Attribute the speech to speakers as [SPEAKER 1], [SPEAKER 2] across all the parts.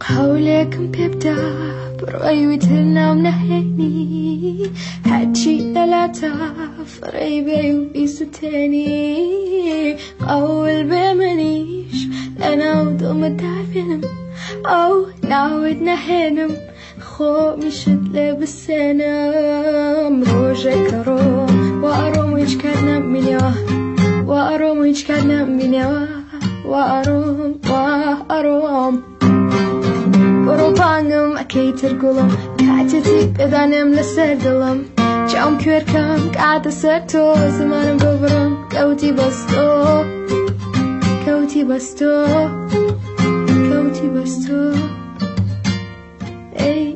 [SPEAKER 1] حولكم بيبدأ برأيوتنا منهيني حتشي ثلاثة فريبي وبيسو تاني قول بمنيش أنا ودوم الدافنم أو نعودنا هنم خو مشت لبسنا مروجك روم وأروم ويشكرنا منيوه وأروم ويشكرنا منيوه وأروم قربانم أكيتر قلم كاتتي بدانم لسردلم جام كوركم قاعدة سرتو زمانم ببرم كوتي بستو اي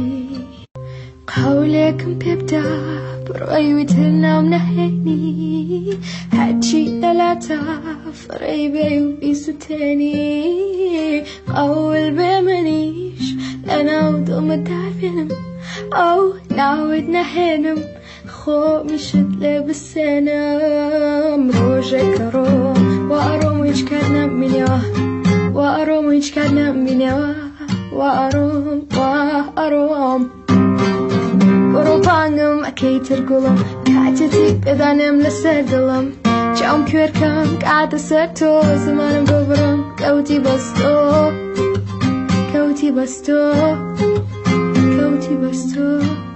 [SPEAKER 1] قولكم بيبدأ برأيوتنا منهيني حتشي ثلاثة فريبي وبيسو تاني قول بمنيش أنا ودوم الدافنم أو نعودنا هنم خو مشت لبسنا مروجك روم وأروم ويشكرنا منيوه وأروم ويشكرنا منيوه وأروم قربانم أكيتر قلم كاتتي بدانم لسردلم جام كوركم قاعدة سرتو زمانم ببرم كوتي بستو